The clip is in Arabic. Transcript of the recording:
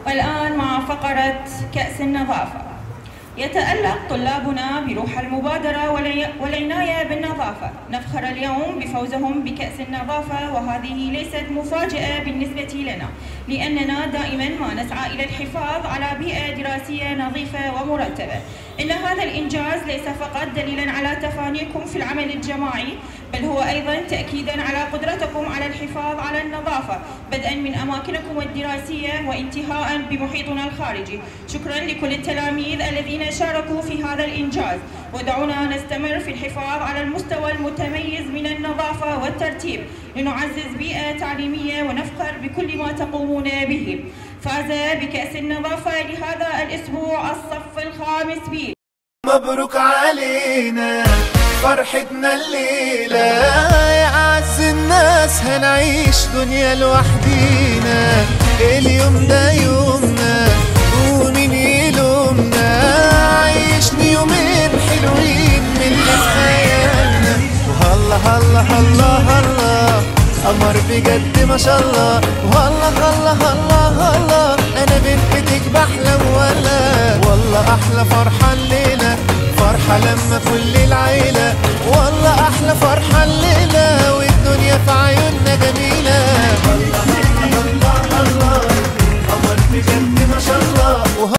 والآن مع فقرة كأس النظافة. يتألق طلابنا بروح المبادرة والعناية بالنظافة. نفخر اليوم بفوزهم بكأس النظافة، وهذه ليست مفاجأة بالنسبة لنا، لأننا دائما ما نسعى إلى الحفاظ على بيئة دراسية نظيفة ومرتبة. إن هذا الإنجاز ليس فقط دليلا على تفانيكم في العمل الجماعي، بل هو أيضا تأكيدا على قدرتكم على الحفاظ على النظافة بدءا من أماكنكم الدراسية وانتهاء بمحيطنا الخارجي. شكرا لكل التلاميذ الذين شاركوا في هذا الإنجاز، ودعونا نستمر في الحفاظ على المستوى المتميز من النظافة والترتيب لنعزز بيئة تعليمية ونفخر بكل ما تقومون به. فاز بكأس النظافة لهذا الأسبوع الصف الخامس بي. مبروك علينا فرحتنا الليلة، يا أعز الناس هنعيش دنيا لوحدينا. اليوم ده يومنا ومين يلومنا، عيشني يومين حلوين من اللي في خيالنا. وهلا هلا هلا هلا قمر بجد ما شاء الله، وهلا هلا هلا هلا انا بنتك بحلم ولا والله احلى فرحة الليلة، فرحة لما كل العيلة والله احلى فرحة.